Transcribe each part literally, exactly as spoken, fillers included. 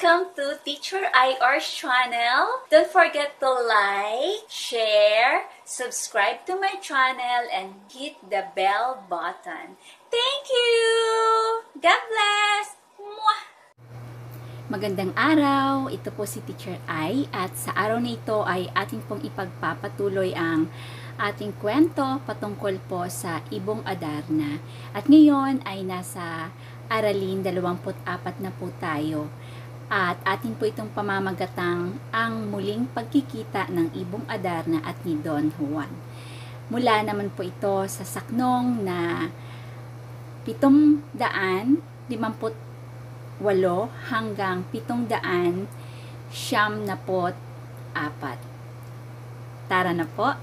Welcome to Teacher I R's channel. Don't forget to like, share, subscribe to my channel, and hit the bell button. Thank you! God bless! Mwah! Magandang araw! Ito po si Teacher I at sa araw na ito ay ating pong ipagpapatuloy ang ating kwento patungkol po sa Ibong Adarna. At ngayon ay nasa Aralin dalawampu't apat na po tayo. At atin po itong pamamagatang ang muling pagkikita ng Ibong Adarna at ni Don Juan. Mula naman po ito sa saknong na pitong daan, limamput walo hanggang pitong daan, siyam na pot apat. Tara na po.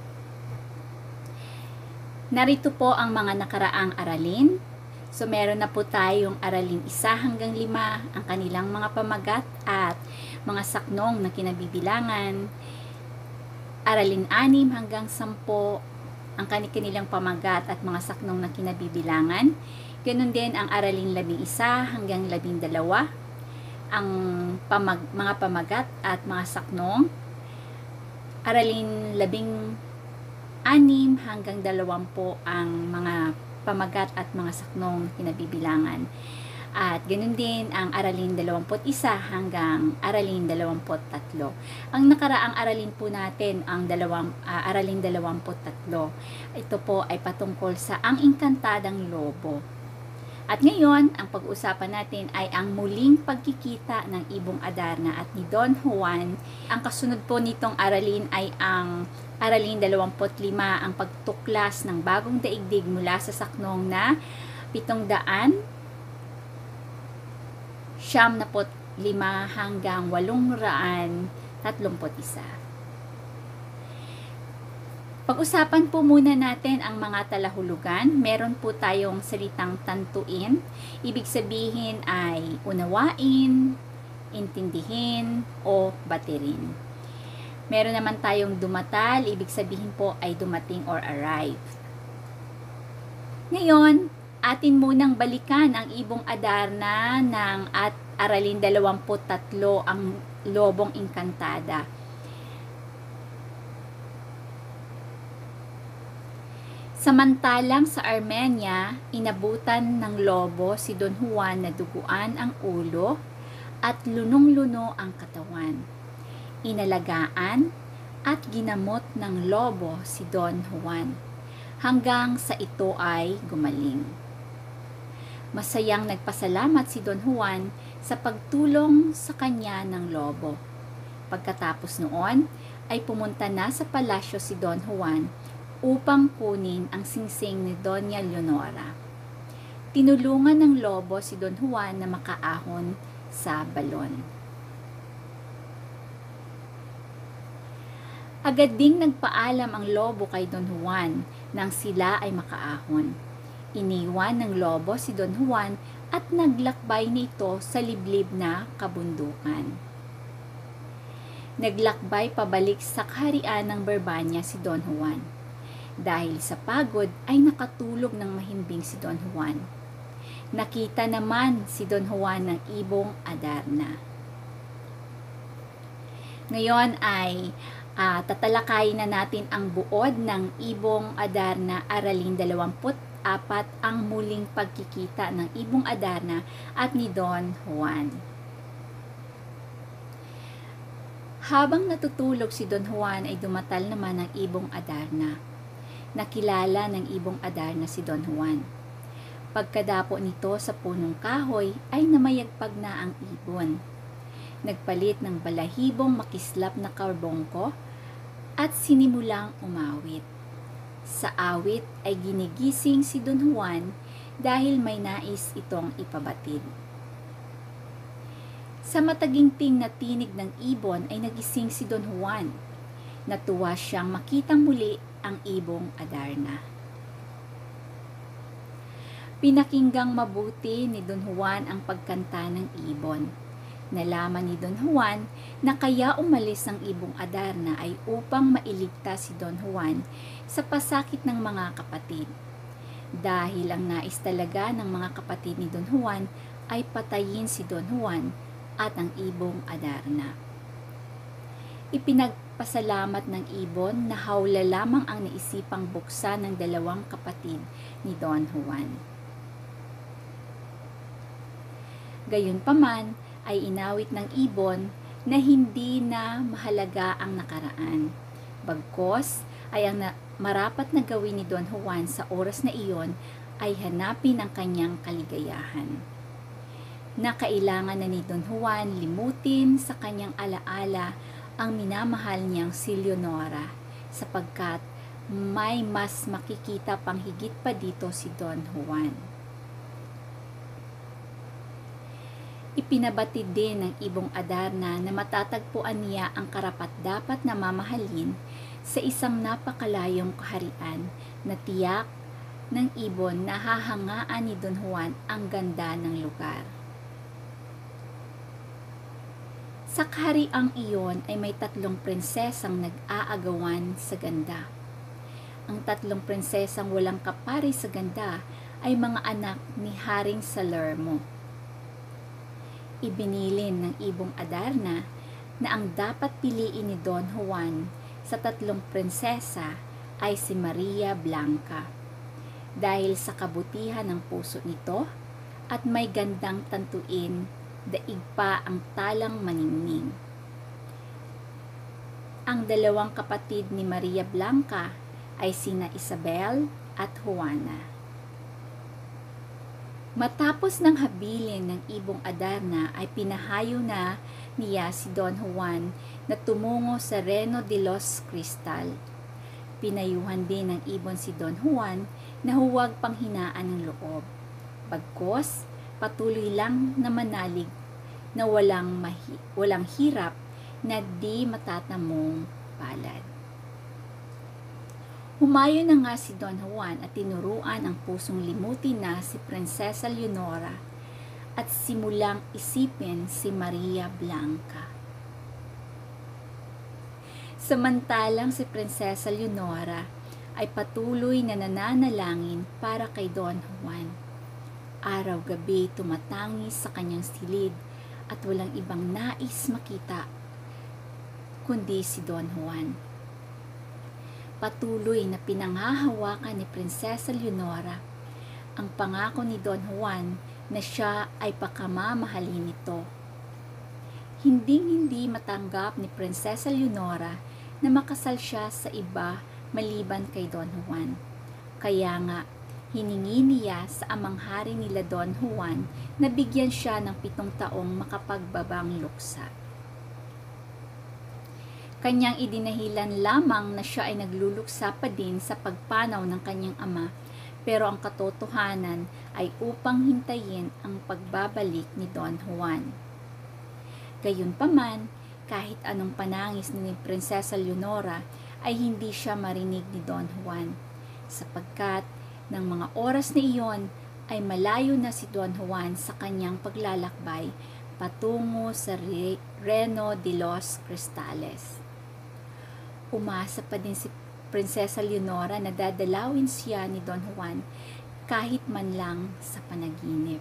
Narito po ang mga nakaraang aralin. So, meron na po tayong aralin isa hanggang lima, ang kanilang mga pamagat at mga saknong na kinabibilangan. Aralin anim hanggang sampo, ang kanilang pamagat at mga saknong na kinabibilangan. Ganun din ang aralin labing isa hanggang labing dalawa, ang pamag, mga pamagat at mga saknong. Aralin labing anim hanggang dalawampu ang mga pamagat at mga saknong kinabibilangan. At ganoon din ang aralin dalawamput isa hanggang aralin dalawamput tatlo. Ang nakaraang aralin po natin ang dalawang, uh, aralin dalawamput tatlo. Ito po ay patungkol sa ang inkantadang lobo. At ngayon, ang pag-uusapan natin ay ang muling pagkikita ng Ibong Adarna at ni Don Juan. Ang kasunod po nitong aralin ay ang aralin dalawamput lima, ang pagtuklas ng bagong daigdig mula sa saknong na pitong daan, siyam na pot lima hanggang walong raan, tatlumput isa. Pag-usapan po muna natin ang mga talahulugan. Meron po tayong salitang tantuin. Ibig sabihin ay unawain, intindihin, o batirin. Meron naman tayong dumatal. Ibig sabihin po ay dumating or arrive. Ngayon, atin munang balikan ang Ibong Adarna ng at aralin dalawamput tatlo, ang lobong inkantada. Samantalang sa Armenia, inabutan ng lobo si Don Juan na duguan ang ulo at lunong-luno ang katawan. Inalagaan at ginamot ng lobo si Don Juan hanggang sa ito ay gumaling. Masayang nagpasalamat si Don Juan sa pagtulong sa kanya ng lobo. Pagkatapos noon ay pumunta na sa palasyo si Don Juan upang kunin ang singsing ni Doña Leonora. Tinulungan ng lobo si Don Juan na makaahon sa balon. Agad ding nagpaalam ang lobo kay Don Juan nang sila ay makaahon. Iniwan ng lobo si Don Juan at naglakbay nito sa liblib na kabundukan. Naglakbay pabalik sa kaharian ng Barbania si Don Juan. Dahil sa pagod ay nakatulog ng mahimbing si Don Juan. Nakita naman si Don Juan ng Ibong Adarna. Ngayon ay uh, tatalakayin na natin ang buod ng Ibong Adarna, aralin dalawamput apat, ang muling pagkikita ng Ibong Adarna at ni Don Juan. Habang natutulog si Don Juan ay dumatal naman ang Ibong Adarna. Nakilala ng Ibong Adarna si Don Juan. Pagkadapo nito sa punong kahoy ay namayagpag na ang ibon. Nagpalit ng balahibong makislap na karbongko at sinimulang umawit. Sa awit ay ginigising si Don Juan dahil may nais itong ipabatid. Sa mataginting na tinig ng ibon ay nagising si Don Juan. Natuwa siyang makitang muli ang Ibong Adarna. Pinakinggang mabuti ni Don Juan ang pagkanta ng ibon. Nalaman ni Don Juan na kaya umalis ang Ibong Adarna ay upang mailigtas si Don Juan sa pasakit ng mga kapatid. Dahil ang nais talaga ng mga kapatid ni Don Juan ay patayin si Don Juan at ang ibong Adarna. Ipinagpasalamat ng ibon na hawla lamang ang naisipang buksan ng dalawang kapatid ni Don Juan. Gayunpaman ay inawit ng ibon na hindi na mahalaga ang nakaraan. Bagkos ay ang na- marapat na gawin ni Don Juan sa oras na iyon ay hanapin ang kanyang kaligayahan. Na kailangan na ni Don Juan limutin sa kanyang alaala ang minamahal niyang si Leonora sapagkat may mas makikita pang higit pa dito si Don Juan. Ipinabatid din ng ibong Adarna na matatagpuan niya ang karapat-dapat na mamahalin sa isang napakalayong kaharian na tiyak ng ibon na hahangaan ni Don Juan ang ganda ng lugar. Sa kahariang iyon ay may tatlong prinsesang nag-aagawan sa ganda. Ang tatlong prinsesang walang kapari sa ganda ay mga anak ni Haring Salermo. Ibinilin ng ibong Adarna na ang dapat piliin ni Don Juan sa tatlong prinsesa ay si Maria Blanca dahil sa kabutihan ng puso nito at may gandang tantuin, daig pa ang talang maningning. Ang dalawang kapatid ni Maria Blanca ay sina Isabel at Juana. Matapos ng habilin ng ibong Adarna ay pinahayo na niya si Don Juan na tumungo sa Reno de los Cristal. Pinayuhan din ng ibon si Don Juan na huwag panghinaan ng loob. Bagkos, patuloy lang na manalig na walang, mahi, walang hirap na di matatamong palad. Humayo na nga si Don Juan at tinuruan ang pusong limutin na si Prinsesa Leonora at simulang isipin si Maria Blanca. Samantalang si Prinsesa Leonora ay patuloy na nananalangin para kay Don Juan. Araw-gabi tumatangis sa kanyang silid at walang ibang nais makita kundi si Don Juan. Patuloy na pinanghahawakan ni Prinsesa Leonora ang pangako ni Don Juan na siya ay pakamamahalin nito. Hinding-hindi matanggap ni Prinsesa Leonora na makasal siya sa iba maliban kay Don Juan. Kaya nga, hiningi niya sa amang hari nila Don Juan na bigyan siya ng pitong taong makapagbabang luksa. Kanyang idinahilan lamang na siya ay nagluluksa pa din sa pagpanaw ng kanyang ama, pero ang katotohanan ay upang hintayin ang pagbabalik ni Don Juan. Gayunpaman, kahit anong panangis ni Prinsesa Leonora ay hindi siya marinig ni Don Juan, sapagkat ng mga oras na iyon ay malayo na si Don Juan sa kanyang paglalakbay patungo sa Reno de los Cristales. Umasa pa din si Prinsesa Leonora na dadalawin siya ni Don Juan kahit man lang sa panaginip.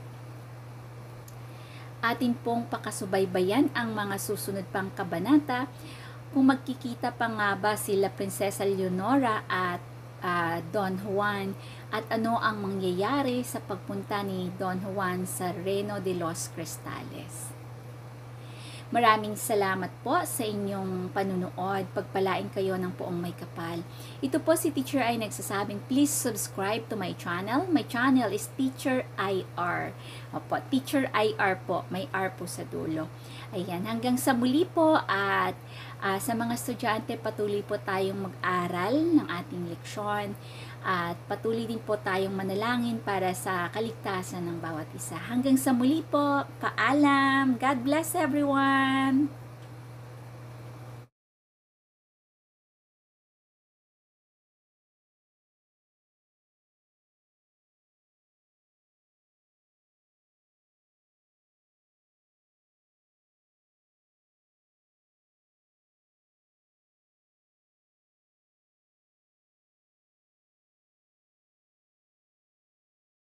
Atin pong pakasubaybayan ang mga susunod pang kabanata kung magkikita pa nga ba sila Prinsesa Leonora at uh, Don Juan at ano ang mangyayari sa pagpunta ni Don Juan sa Reno de los Cristales. Maraming salamat po sa inyong panunood. Pagpalain kayo ng poong may kapal. Ito po si Teacher Ai nagsasabing, please subscribe to my channel. My channel is Teacher I R. Opo, Teacher I R po. May R po sa dulo. Ayan, hanggang sa muli po at uh, sa mga estudyante, patuloy po tayong mag-aral ng ating leksyon. At patuloy din po tayong manalangin para sa kaligtasan ng bawat isa. Hanggang sa muli po, paalam! God bless everyone!